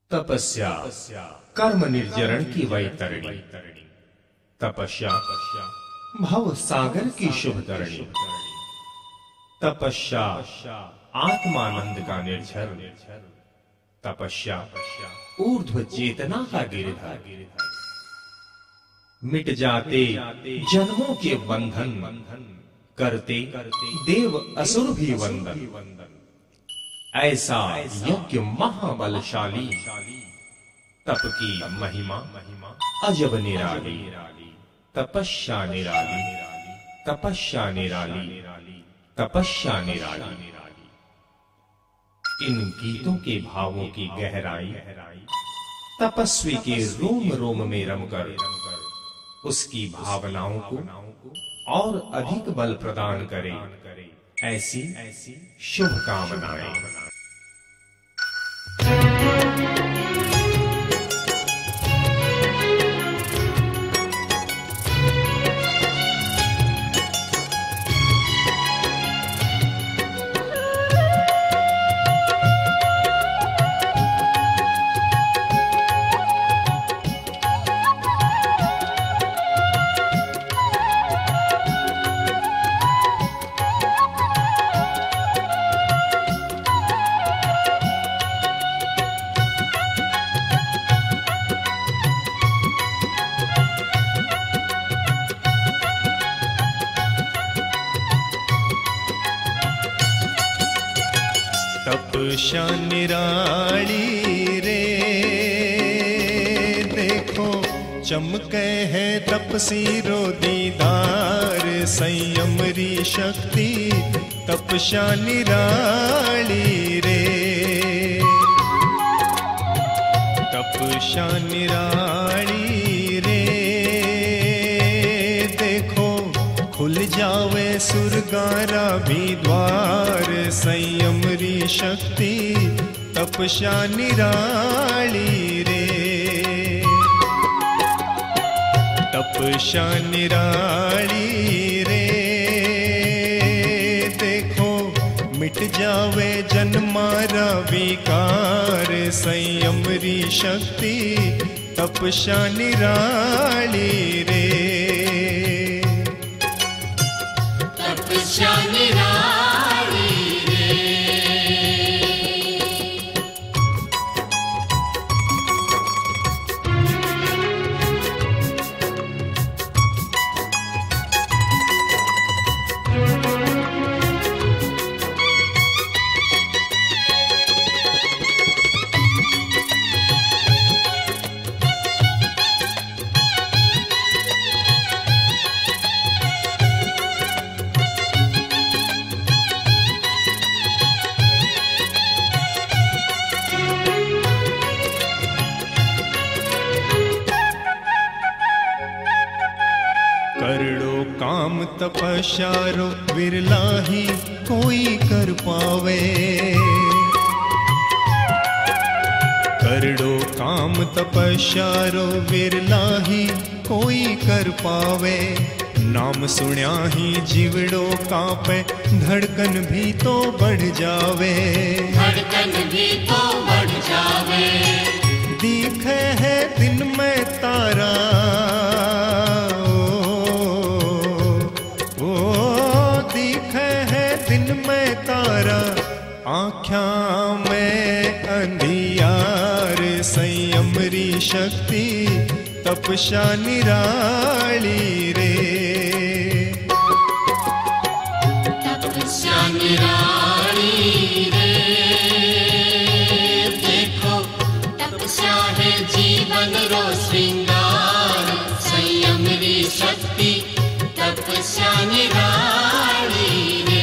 तपस्या कर्म निर्जरण की वैतरणी, तपस्या भव सागर की शुभ तरणी, तपस्या आत्मानंद का निर्झर, तपस्या ऊर्ध्व चेतना का गिरधर। मिट जाते जन्मों के बंधन, करते देव असुर भी वंदन। ऐसा यज्ञ महाबलशाली, तप की महिमा अजब निराली। तपस्या निराली, तपस्या निराली, तपस्या निराली। इन गीतों के भावों की गहराई तपस्वी के रोम रोम में रमकर उसकी भावनाओं को और अधिक बल प्रदान करे, ऐसी शुभकामनाएं। तपस्या निराली रे, देखो चमके है तपसी रो दीदार। संयमरी शक्ति तपस्या निराली रे, तपस्या निराली रे। देखो खुल जावे सुरगारा भी द्वार। संयमरी शक्ति तपस्या निराली रे, तपस्या निराली रे। देखो मिट जावे जन्मारा विकार। संयमरी शक्ति तपस्या निराली रे, तपस्या निराली। करोड़ों काम तपस्या रो विरला ही कोई कर पावे। करोड़ों काम तपस्या रो विरला ही कोई कर पावे। नाम सुन्या ही जीवड़ो कांपे, धड़कन भी तो बढ़ जावे, धड़कन भी तो बढ़ जावे। दिखे है दिन में तारा, आँख्या में अंधियार। संयमरी शक्ति तपस्या निराली रे, तपस्या निराली रे। देखो तपस्या है जीवन रो श्रृंगार। संयमरी शक्ति तपस्या निराली रे,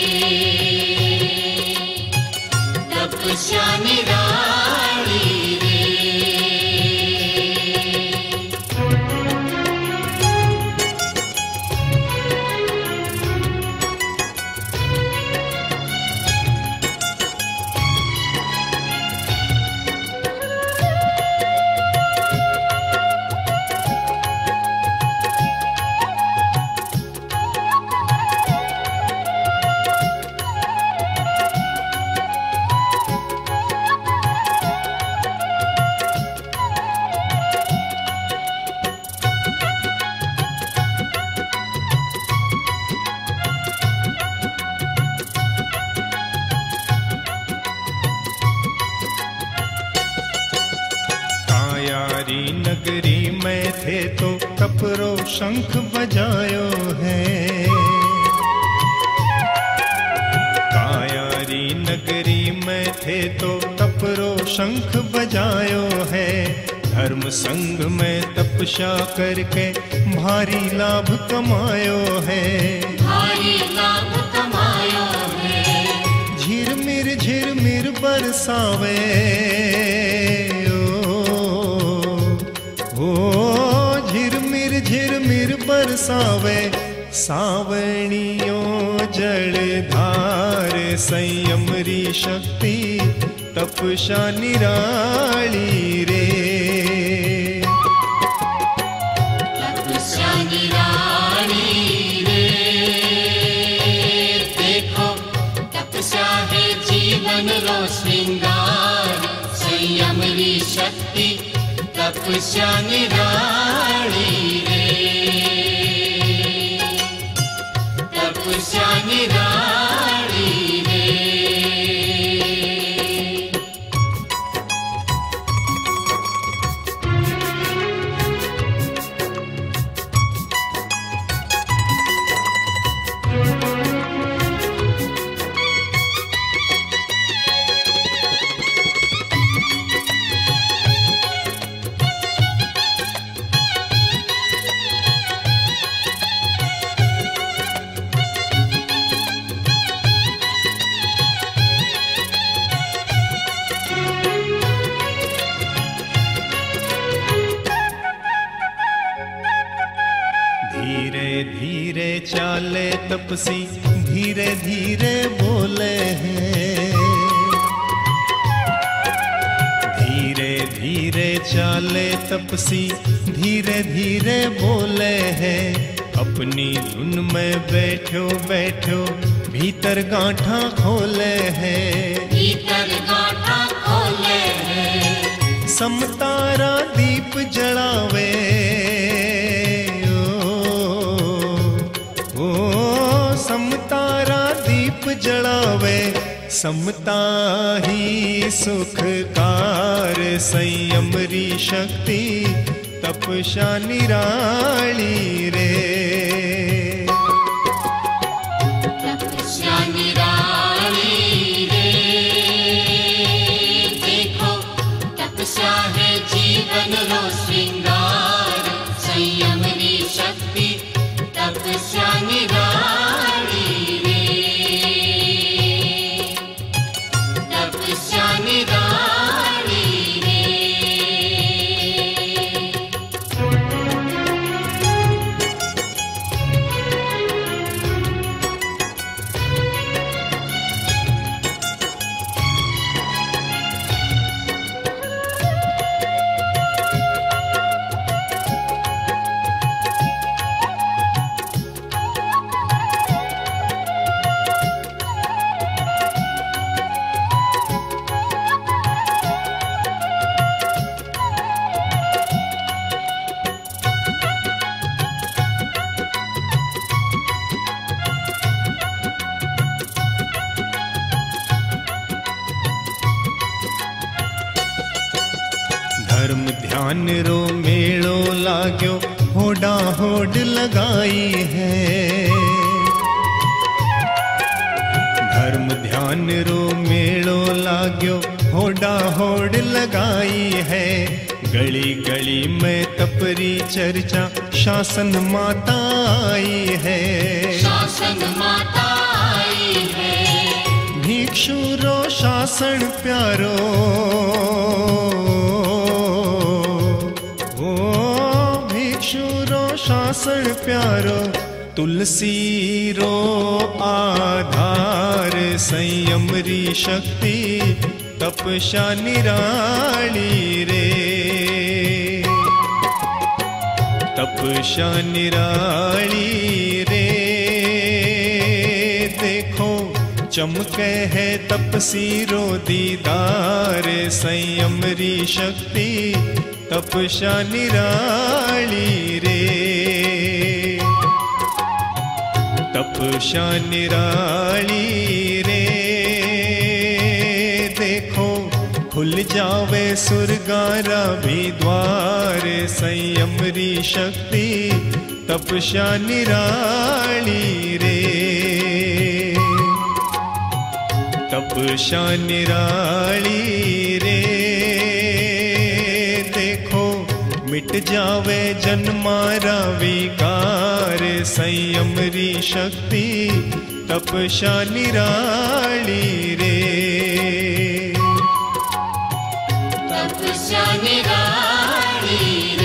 तपस्या निराली रे। नगरी में थे तो तपरो शंख बजायो है। कायारी नगरी में थे तो तपरो शंख बजायो है। धर्म संग में तपस्या करके भारी लाभ कमायो है। भारी लाभ कमायो है। झिरमिर बरसावे ओ झिरमिर बरसावे सावणियों जलधार। संयमरी शक्ति तपस्या निराली रे। तपस्या निराली रे। देखो तपस्या है जीवन रो श्रृंगार। संयमरी शक्ति तपस्या निराली रे। तपस्या निराली रे। धीरे चाले तपसी धीरे धीरे बोले हैं। धीरे धीरे चाले तपसी धीरे धीरे बोले हैं। अपनी धुन में बैठो बैठो भीतर गांठा खोले हैं। भीतर गांठा खोले हैं। समतारा दीप जलावे समतारा दीप जलावे। समता ही सुखकार। संयमरी शक्ति तपस्या निराली रे। तपस्या निराली रे। देखो तपस्या है जीवन रो श्रृंगार। संयमरी शक्ति तपस्या निराली रे। तपस्या निराली रे। धर्म ध्यान रो मेड़ो लाग्यो होड़ा होड़ लगाई है। धर्म ध्यान रो मेड़ो लाग्यो होड़ा होड़ लगाई है। गली गली में तपरी चर्चा शासन माता आई है। शासन माता आई है। भिक्षु रो शासन प्यारो शासन प्यारो। तुलसी रो आधार। संयमरी शक्ति तपस्या निराली रे। तपस्या निराली रे। देखो चमके है तपसी रो दीदार। संयमरी शक्ति तपस्या निराली रे। तपस्या निराली रे। देखो खुल जावे सुरगारा भी द्वार। संयम री शक्ति तपस्या निराली रे, तपस्या निराली रे। देखो मिट जावे जन्मारा विकार। संयम री शक्ति तपस्या निराली रे, तपस्या निराली रे।